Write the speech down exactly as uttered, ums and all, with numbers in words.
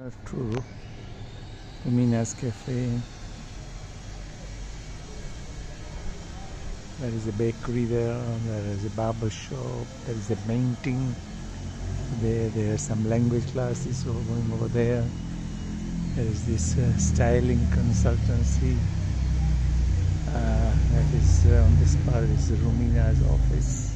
To Mina's Cafe. There is a bakery there, there is a barber shop, there is a painting there, there are some language classes going over there. There is this uh, styling consultancy. Uh, that is uh, on this part is Rumina's office.